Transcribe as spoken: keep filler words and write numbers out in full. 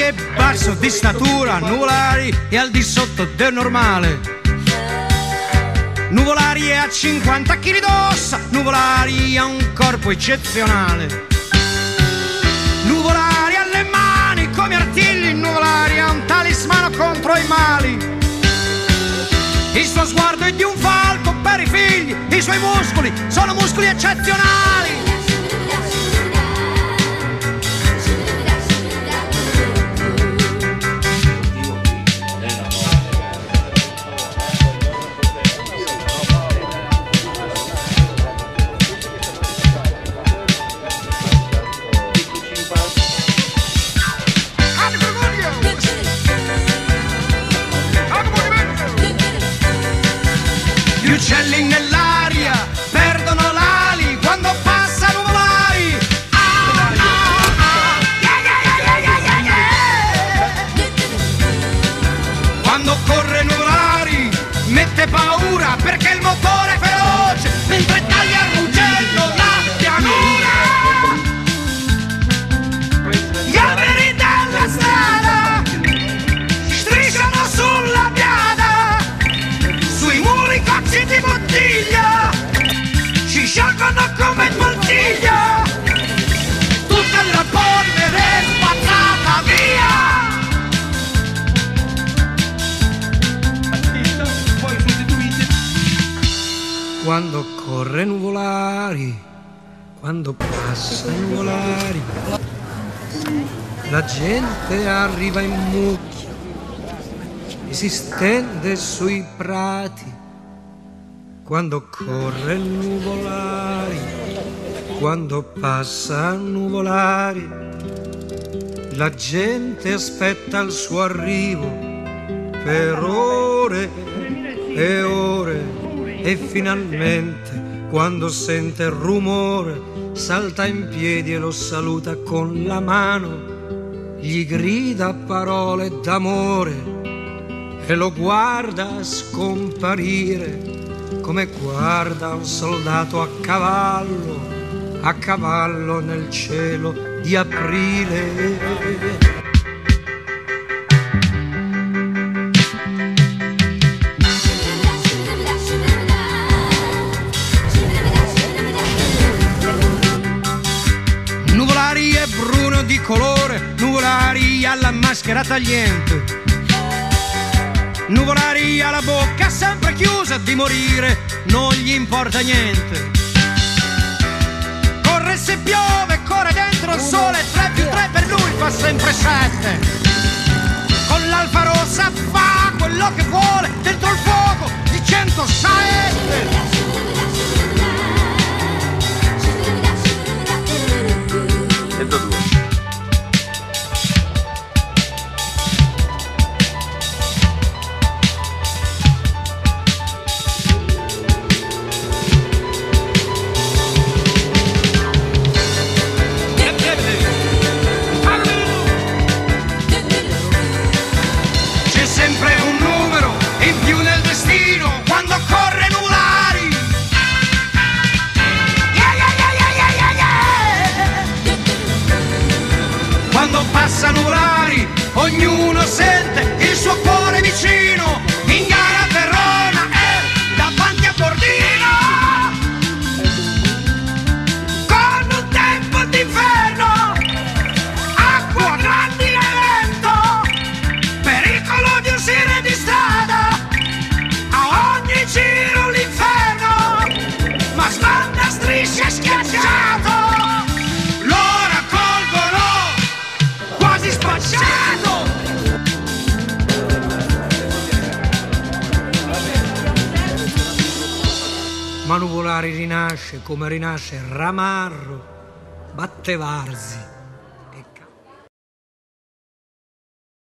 è basso di statura, Nuvolari è al di sotto del normale. Nuvolari è a cinquanta chili d'ossa, Nuvolari ha un corpo eccezionale. Nuvolari ha le mani come artigli, Nuvolari ha un talismano contro i mali. Il suo sguardo è di un falco per i figli, i suoi muscoli sono muscoli eccezionali. Gli uccelli nell'aria perdono l'ali quando passa Nuvolari. Ah, ah, ah. Yeah, yeah, yeah, yeah, yeah, yeah. Quando corre Nuvolari mette paura perché il motore è feroce mentre taglia a ruggendo la pianura. Gli alberi della strada strisciano sulla biada, sui muri cocci di bottiglia ci sciolgono come poltiglia, tutta la polvere è spazzata via. Quando corre Nuvolari, quando passa Nuvolari, la gente arriva in mucchio e si stende sui prati. Quando corre Nuvolari, quando passa Nuvolari, la gente aspetta il suo arrivo per ore e ore e finalmente quando sente il rumore salta in piedi e lo saluta con la mano, gli grida parole d'amore e lo guarda scomparire come guarda un soldato a cavallo, a cavallo nel cielo di aprile. Nuvolari è bruno di colore, Nuvolari ha la maschera tagliente. Nuvolari ha la bocca sempre chiusa, di morire non gli importa niente. Corre se piove, corre dentro il sole, tre più tre per lui fa sempre sette. Con l'Alfa Rossa fa quello che vuole, dentro il fuoco di cento saette. Quando passa Nuvolari, ognuno sente il suo cuore vicino, in gara a Verona e davanti a Bordino. Con un tempo d'inferno, acqua grandi e vento, pericolo di uscire di strada, a ogni giro l'inferno, ma sbanda strisce schiacciato. Ma Nuvolari rinasce come rinasce Ramarro, Battevarzi,